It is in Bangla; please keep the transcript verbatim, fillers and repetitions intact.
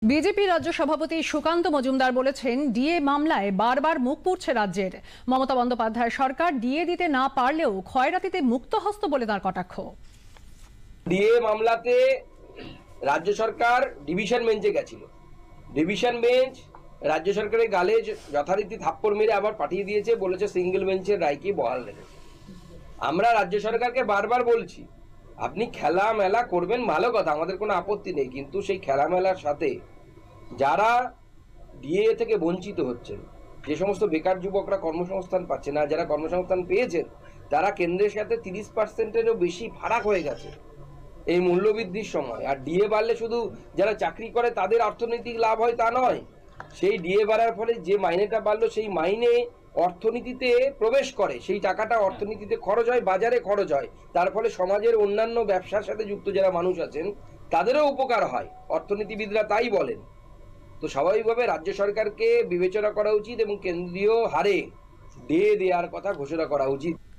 বিজেপি রাজ্য সভাপতি সুকান্ত মজুমদার বলেছেন, ডিএ মামলায় বারবার মুখ পুড়ছে রাজ্যের। মমতা বন্দ্যোপাধ্যায় সরকার ডিএ দিতে না পারলেও ক্ষয়রাতিতে মুক্তহস্ত বলে তার কটাক্ষ। ডিএ মামলাতে রাজ্য সরকার ডিভিশন বেঞ্চে গেছিল। ডিভিশন বেঞ্চ রাজ্য সরকারের গালে যথারীতি থাপ্পড় মেরে আবার পাঠিয়ে দিয়েছে, বলেছে সিঙ্গেল বেঞ্চের রায়কে বহাল রেখেছে। আমরা রাজ্য সরকারকে বারবার বলছি, আপনি খেলা মেলা করবেন, ভালো কথা, আমাদের কোনো আপত্তি নেই, কিন্তু সেই খেলা মেলার সাথে যারা ডিএ থেকে বঞ্চিত হচ্ছেন, যে সমস্ত বেকার যুবকরা কর্মসংস্থান পাচ্ছে না, যারা কর্মসংস্থান পেয়েছেন তারা কেন্দ্রের সাথে তিরিশ পার্সেন্টেরও বেশি ফারাক হয়ে গেছে এই মূল্যবৃদ্ধির সময়। আর ডিএ বাড়লে শুধু যারা চাকরি করে তাদের অর্থনৈতিক লাভ হয় তা নয়, সেই ডিএ বাড়ার ফলে যে মাইনেটা বাড়লো সেই মাইনে অর্থনীতিতে প্রবেশ করে, সেই টাকাটা অর্থনীতিতে খরচ হয়, বাজারে খরচ হয়, তার ফলে সমাজের অন্যান্য ব্যবসার সাথে যুক্ত যারা মানুষ আছেন তাদেরও উপকার হয়, অর্থনীতিবিদরা তাই বলেন। তো স্বাভাবিকভাবে রাজ্য সরকারকে বিবেচনা করা উচিত এবং কেন্দ্রীয় হারে ডিএ দেওয়ার কথা ঘোষণা করা উচিত।